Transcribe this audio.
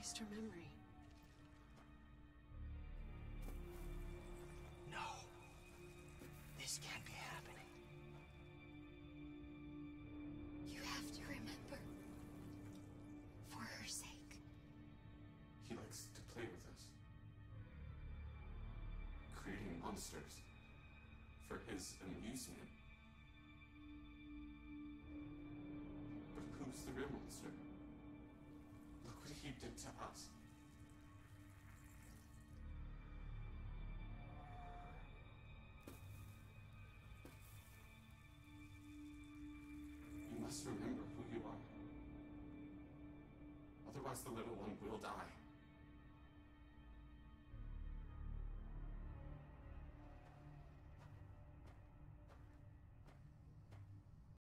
erased her memory. No. This can't be happening. You have to remember. For her sake. He likes to play with us. Creating monsters. For his amusement. But who's the real monster? Look what he did to us. You must remember who you are. Otherwise, the little one will die.